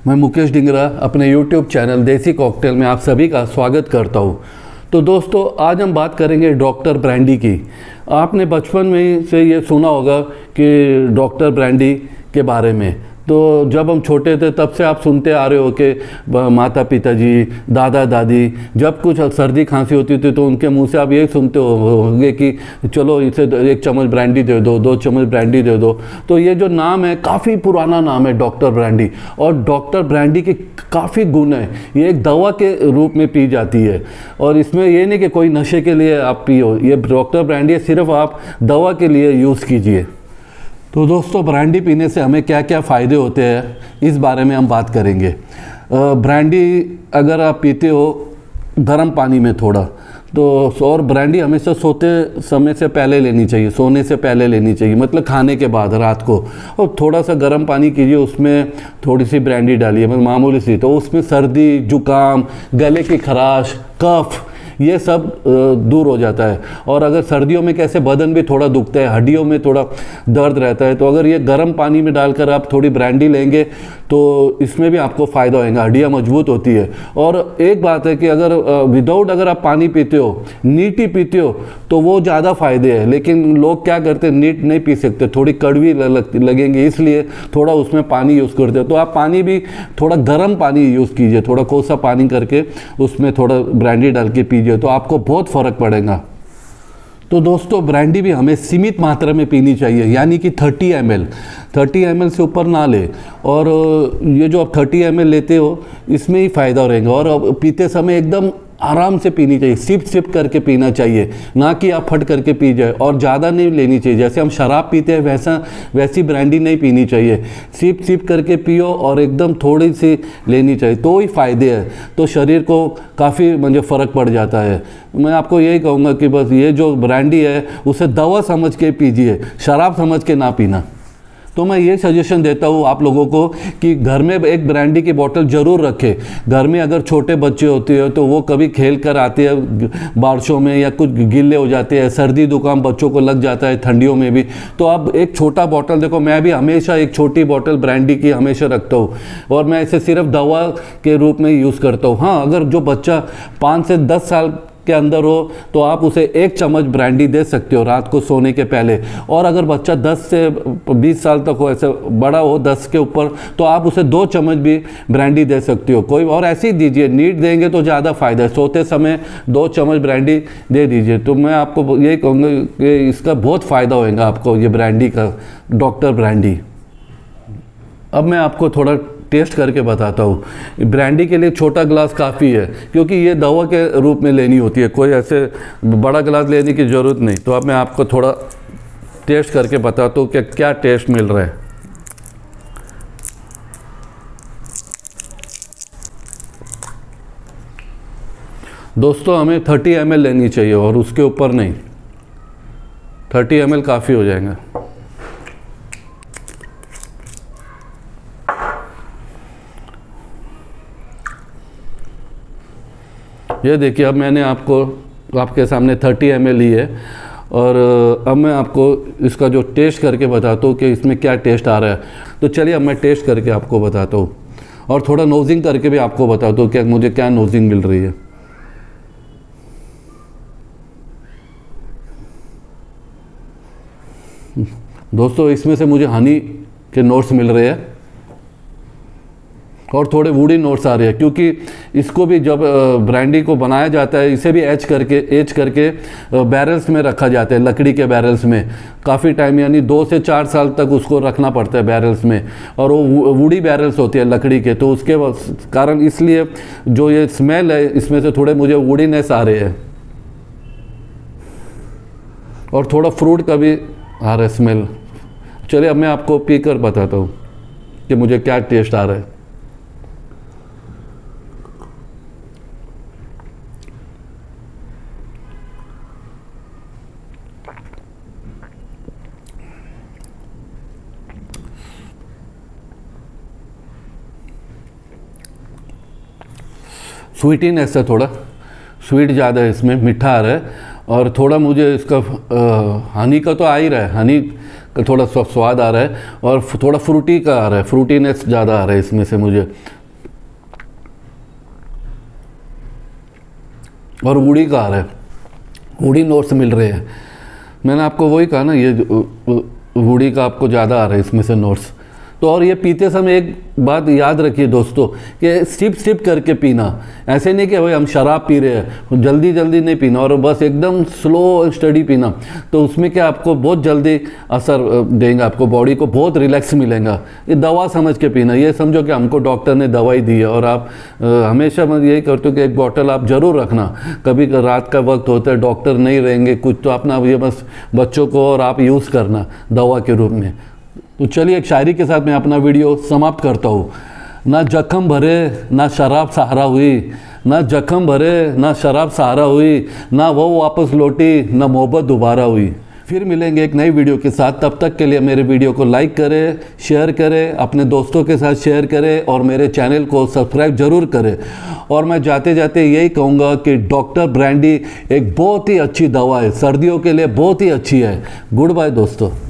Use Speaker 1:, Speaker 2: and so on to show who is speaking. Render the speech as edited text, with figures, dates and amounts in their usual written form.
Speaker 1: मैं मुकेश डिंगरा अपने YouTube channel देसी कॉकटेल में आप सभी का स्वागत करता हूँ। तो दोस्तों, आज हम बात करेंगे डॉक्टर ब्रांडी की। आपने बचपन में से ये सुना होगा कि डॉक्टर ब्रांडी के बारे में। तो जब हम छोटे थे तब से आप सुनते आ रहे हो कि माता पिताजी, दादा दादी जब कुछ सर्दी खांसी होती थी तो उनके मुंह से आप यही सुनते होंगे कि चलो इसे 1 चम्मच ब्रांडी दे दो, 2 चम्मच ब्रांडी दे दो। तो ये जो नाम है काफ़ी पुराना नाम है डॉक्टर ब्रांडी, और डॉक्टर ब्रांडी के काफ़ी गुण हैं। ये एक दवा के रूप में पी जाती है, और इसमें ये नहीं कि कोई नशे के लिए आप पियो। ये डॉक्टर ब्रांडी सिर्फ आप दवा के लिए यूज़ कीजिए। तो दोस्तों, ब्रांडी पीने से हमें क्या क्या फ़ायदे होते हैं इस बारे में हम बात करेंगे। ब्रांडी अगर आप पीते हो गर्म पानी में थोड़ा, तो और ब्रांडी हमेशा सोते समय से पहले लेनी चाहिए, सोने से पहले लेनी चाहिए, मतलब खाने के बाद रात को। और थोड़ा सा गर्म पानी कीजिए, उसमें थोड़ी सी ब्रांडी डालिए, मतलब मामूली सी। तो उसमें सर्दी, जुकाम, गले की खराश, कफ, ये सब दूर हो जाता है। और अगर सर्दियों में कैसे बदन भी थोड़ा दुखता है, हड्डियों में थोड़ा दर्द रहता है, तो अगर ये गर्म पानी में डालकर आप थोड़ी ब्रांडी लेंगे तो इसमें भी आपको फ़ायदा होगा, हड्डियाँ मजबूत होती है। और एक बात है कि अगर विदाउट अगर आप पानी पीते हो, नीट ही पीते हो, तो वो ज़्यादा फ़ायदे है। लेकिन लोग क्या करते हैं, नीट नहीं पी सकते, थोड़ी कड़वी लगेंगी, इसलिए थोड़ा उसमें पानी यूज़ करते हो। तो आप पानी भी थोड़ा गर्म पानी यूज़ कीजिए, थोड़ा कोसा पानी करके उसमें थोड़ा ब्रांडी डाल के पीजिए, तो आपको बहुत फ़र्क पड़ेगा। तो दोस्तों, ब्रांडी भी हमें सीमित मात्रा में पीनी चाहिए, यानी कि 30 ml से ऊपर ना ले। और ये जो आप 30 ml लेते हो, इसमें ही फ़ायदा रहेगा। और पीते समय एकदम आराम से पीनी चाहिए, सिप करके पीना चाहिए, ना कि आप फट करके पी जाए। और ज़्यादा नहीं लेनी चाहिए, जैसे हम शराब पीते हैं वैसी ब्रांडी नहीं पीनी चाहिए। सिप करके पियो और एकदम थोड़ी सी लेनी चाहिए, तो ही फ़ायदे हैं। तो शरीर को काफ़ी मुझे फ़र्क पड़ जाता है। मैं आपको यही कहूँगा कि बस ये जो ब्रांडी है उसे दवा समझ के पीजिए, शराब समझ के ना पीना। तो मैं ये सजेशन देता हूँ आप लोगों को कि घर में एक ब्रांडी की बोतल ज़रूर रखें। घर में अगर छोटे बच्चे होते हैं तो वो कभी खेल कर आते हैं बारिशों में, या कुछ गिल्ले हो जाते हैं, सर्दी जुकाम बच्चों को लग जाता है ठंडियों में भी, तो आप एक छोटा बोतल देखो। मैं भी हमेशा एक छोटी बोतल ब्रांडी की हमेशा रखता हूँ, और मैं इसे सिर्फ दवा के रूप में यूज़ करता हूँ। हाँ, अगर जो बच्चा 5 से 10 साल के अंदर हो तो आप उसे 1 चम्मच ब्रांडी दे सकते हो रात को सोने के पहले। और अगर बच्चा 10 से 20 साल तक हो, ऐसे बड़ा हो 10 के ऊपर, तो आप उसे 2 चम्मच भी ब्रांडी दे सकते हो कोई। और ऐसे ही दीजिए, नीट देंगे तो ज़्यादा फ़ायदा है। सोते समय 2 चम्मच ब्रांडी दे दीजिए। तो मैं आपको यही कहूँगा कि इसका बहुत फ़ायदा होगा आपको, ये ब्रांडी का, डॉक्टर ब्रांडी। अब मैं आपको थोड़ा टेस्ट करके बताता हूँ। ब्रांडी के लिए छोटा ग्लास काफ़ी है, क्योंकि ये दवा के रूप में लेनी होती है, कोई ऐसे बड़ा ग्लास लेने की ज़रूरत नहीं। तो अब मैं आपको थोड़ा टेस्ट करके बताता हूँ कि क्या टेस्ट मिल रहा है। दोस्तों, हमें 30 ml लेनी चाहिए और उसके ऊपर नहीं। 30 ml काफ़ी हो जाएगा। ये देखिए, अब मैंने आपके सामने 30 ml ली है, और अब मैं आपको इसका जो टेस्ट करके बताता हूँ कि इसमें क्या टेस्ट आ रहा है। तो चलिए अब मैं टेस्ट करके आपको बताता हूँ, और थोड़ा नोजिंग करके भी आपको बताता हूँ कि मुझे क्या नोजिंग मिल रही है। दोस्तों, इसमें से मुझे हनी के नोट्स मिल रहे हैं, और थोड़े वुडी नोट्स आ रहे हैं, क्योंकि इसको भी जब ब्रांडी को बनाया जाता है, इसे भी एज करके बैरल्स में रखा जाता है, लकड़ी के बैरल्स में काफ़ी टाइम, यानी 2 से 4 साल तक उसको रखना पड़ता है बैरल्स में। और वो वुडी बैरल्स होती है लकड़ी के, तो उसके कारण इसलिए जो ये स्मेल है, इसमें से थोड़े मुझे वुडीनेस आ रहे हैं, और थोड़ा फ्रूट का भी आ रहा है स्मेल। चलिए अब मैं आपको पी कर बताता हूँ कि मुझे क्या टेस्ट आ रहा है। स्वीटीनेस है, थोड़ा स्वीट ज़्यादा है, इसमें मीठा आ रहा है। और थोड़ा मुझे इसका हनी का तो आ ही रहा है, हनी थोड़ा सा स्वाद आ रहा है और थोड़ा फ्रूटी का आ रहा है, फ्रूटीनेस ज़्यादा आ रहा है इसमें से मुझे। और वुडी का आ रहा है, वुडी नोट्स मिल रहे हैं। मैंने आपको वही कहा ना, ये वुडी का आपको ज़्यादा आ रहा है इसमें से नोट्स। तो और ये पीते समय एक बात याद रखिए दोस्तों कि स्टिप करके पीना, ऐसे नहीं कि भाई हम शराब पी रहे हैं, जल्दी जल्दी नहीं पीना और बस एकदम स्लो स्टडी पीना। तो उसमें क्या आपको बहुत जल्दी असर देंगे, आपको बॉडी को बहुत रिलैक्स मिलेगा। ये दवा समझ के पीना, ये समझो कि हमको डॉक्टर ने दवाई दी है और आप हमेशा मैं यही करते हो कि एक बॉटल आप ज़रूर रखना। कभी रात का वक्त होता है, डॉक्टर नहीं रहेंगे कुछ, तो अपना ये बस बच्चों को और आप यूज़ करना दवा के रूप में। तो चलिए एक शायरी के साथ मैं अपना वीडियो समाप्त करता हूँ। ना जख्म भरे ना शराब सहारा हुई, ना जख्म भरे ना शराब सहारा हुई, ना वो वापस लौटी ना मोहब्बत दोबारा हुई। फिर मिलेंगे एक नई वीडियो के साथ, तब तक के लिए मेरे वीडियो को लाइक करें, शेयर करें, अपने दोस्तों के साथ शेयर करें और मेरे चैनल को सब्सक्राइब ज़रूर करें। और मैं जाते जाते यही कहूँगा कि डॉक्टर ब्रांडी एक बहुत ही अच्छी दवा है, सर्दियों के लिए बहुत ही अच्छी है। गुड बाय दोस्तों।